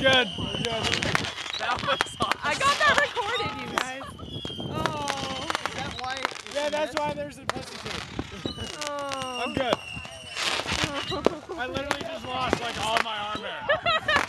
good. We're good. That was awesome. I got that recorded, you guys. Oh. Is that why? Yeah, that's why there's a pussy tape. Oh. I'm good. I literally just lost like all my arm hair.